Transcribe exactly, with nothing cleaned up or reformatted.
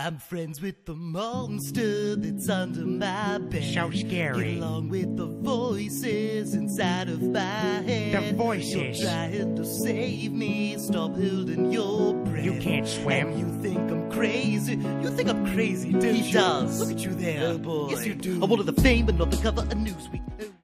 I'm friends with the monster that's under my bed. So scary. Get along with the voices inside of my head. The voices. You're trying to save me. Stop holding your breath. You can't swim. And you think I'm crazy. You think I'm crazy, don't you? He does. Look at you there. Oh boy. Yes, you do. I wanted the fame, but not the cover of Newsweek.